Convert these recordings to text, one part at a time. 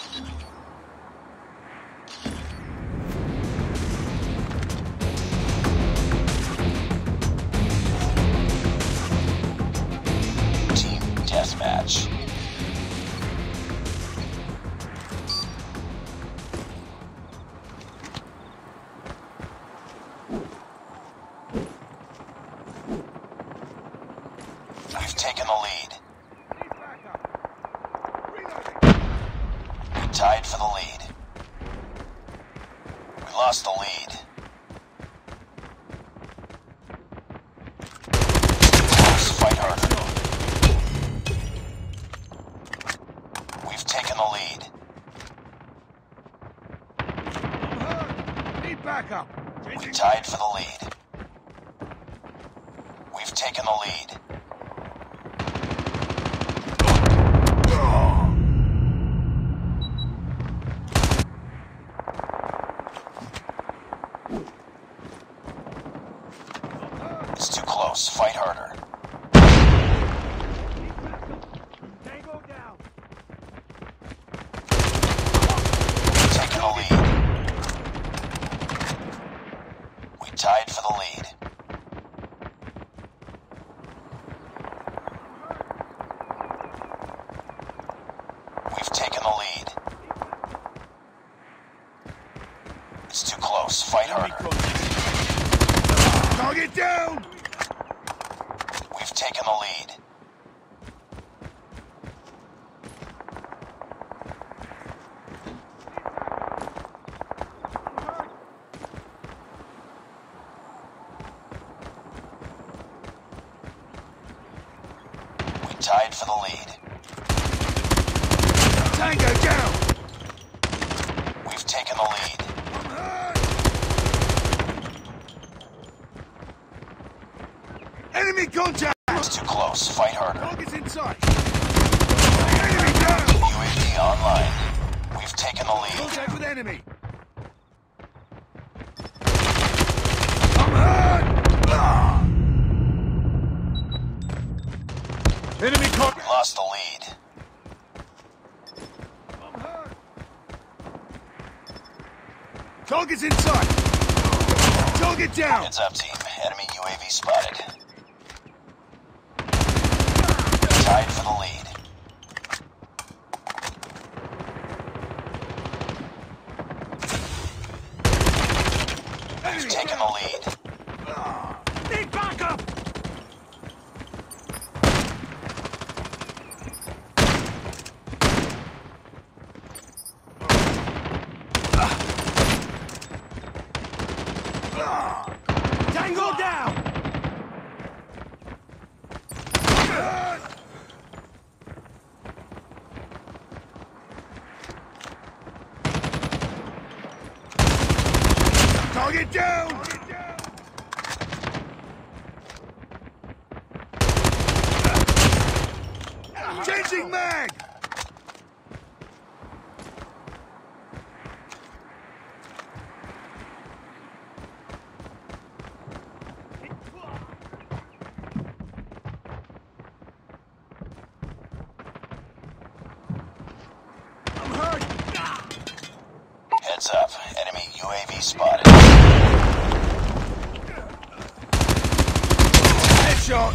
Team deathmatch. We've taken the lead. We tied for the lead. We lost the lead. Close, fight harder. We've taken the lead. Need backup. We tied for the lead. We've taken the lead. It's too close. Fight harder. Tango down. We've taken the lead. We tied for the lead. We've taken the lead. It's too close. Fight harder. Target down. We've taken the lead. We tied for the lead. Tango down. We've taken the lead. I'm hurt. Enemy contact. It's too close. Fight harder. Target's in sight. Enemy down. UAV online. We've taken the lead. Contact with enemy. I'm hurt. Ah. Enemy We contact. lost the lead. I'm hurt. Target's in sight. Target down. Heads up, team. Enemy UAV spotted. Tied for the lead. We've taken the lead. Need backup. Tango down. Target down. Changing mag. I'm hurt. Heads up. Enemy UAV spotted. Headshot.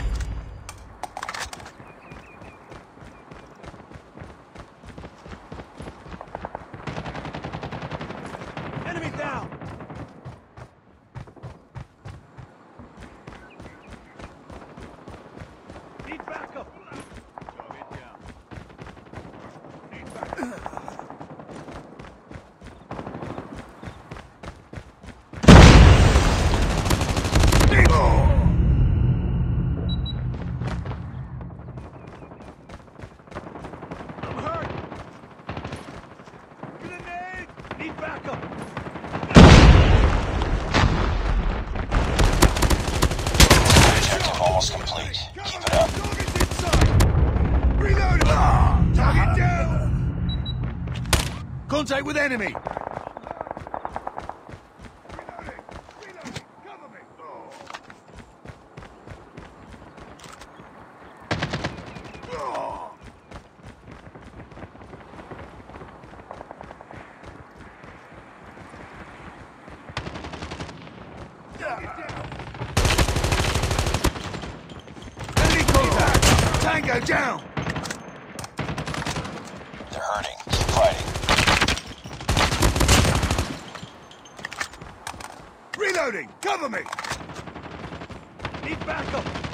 Enemy down. Need backup. Target down. Need backup. I'm hurt. Grenade. Need backup. Objective almost complete. Keep it up. Target's inside. Reload. Target down. Contact with enemy. Reloading. Reloading. Cover me. Tango down! They're hurting. Keep fighting. Reloading! Cover me! Need backup!